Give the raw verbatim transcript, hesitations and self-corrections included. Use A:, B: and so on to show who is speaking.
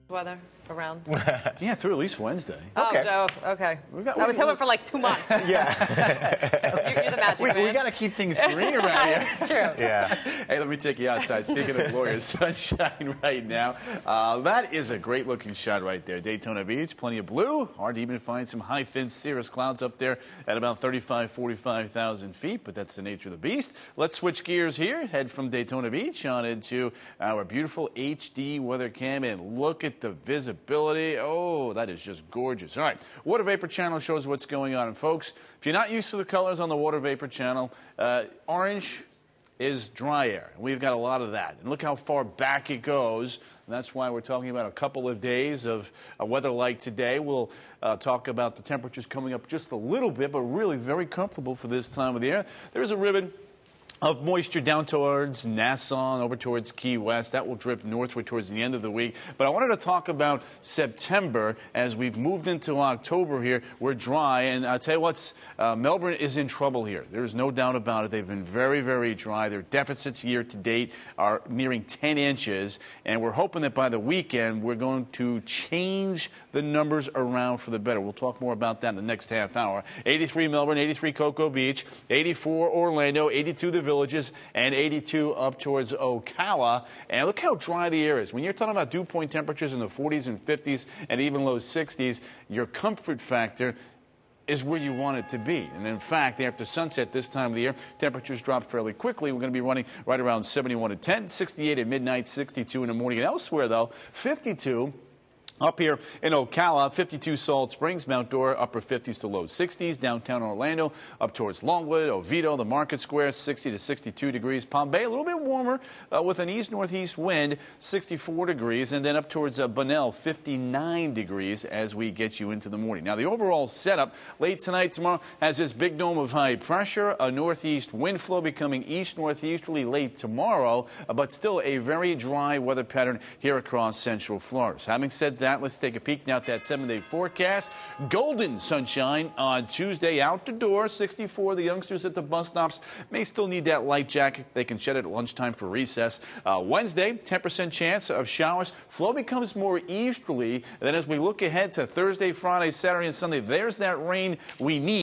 A: Weather around?
B: Yeah, through at least Wednesday.
A: Okay. Oh, oh okay. Got, I was hoping for like two months.
B: Yeah.
A: you're, you're the magic
B: we,
A: man.
B: We got to keep things green around here.
A: It's true.
B: Yeah. Hey, let me take you outside. Speaking of glorious sunshine right now, uh, that is a great looking shot right there. Daytona Beach, plenty of blue. Hard to even find some high thin cirrus clouds up there at about thirty-five, forty-five thousand feet, but that's the nature of the beast. Let's switch gears here. Head from Daytona Beach on into our beautiful H D weather cam and look at the visibility. Oh, that is just gorgeous. All right, water vapor channel shows what's going on. And folks, if you're not used to the colors on the water vapor channel, uh, orange is dry air. We've got a lot of that. And look how far back it goes. And that's why we're talking about a couple of days of uh, weather like today. We'll uh, talk about the temperatures coming up just a little bit, but really very comfortable for this time of the year. There's a ribbon of moisture down towards Nassau and over towards Key West. That will drift northward towards the end of the week. But I wanted to talk about September as we've moved into October here. We're dry, and I'll tell you what, uh, Melbourne is in trouble here. There's no doubt about it. They've been very, very dry. Their deficits year to date are nearing ten inches, and we're hoping that by the weekend we're going to change the numbers around for the better. We'll talk more about that in the next half hour. eighty-three Melbourne, eighty-three Cocoa Beach, eighty-four Orlando, eighty-two the Villages, and eighty-two up towards Ocala. And look how dry the air is. When you're talking about dew point temperatures in the forties and fifties and even low sixties, your comfort factor is where you want it to be. And in fact, after sunset this time of the year, temperatures drop fairly quickly. We're going to be running right around seventy-one at ten, sixty-eight at midnight, sixty-two in the morning. And elsewhere, though, fifty-two up here in Ocala, fifty-two Salt Springs, Mount Dora, upper fifties to low sixties. Downtown Orlando, up towards Longwood, Oviedo, the Market Square, sixty to sixty-two degrees. Palm Bay, a little bit warmer uh, with an east-northeast wind, sixty-four degrees. And then up towards uh, Bunnell, fifty-nine degrees as we get you into the morning. Now, the overall setup late tonight, tomorrow, has this big dome of high pressure, a northeast wind flow becoming east-northeasterly late tomorrow, uh, but still a very dry weather pattern here across central Florida. So having said that, let's take a peek now at that seven-day forecast. Golden sunshine on Tuesday out the door, sixty-four. The youngsters at the bus stops may still need that light jacket. They can shed it at lunchtime for recess. Uh, Wednesday, ten percent chance of showers. Flow becomes more easterly. And then as we look ahead to Thursday, Friday, Saturday, and Sunday, there's that rain we need.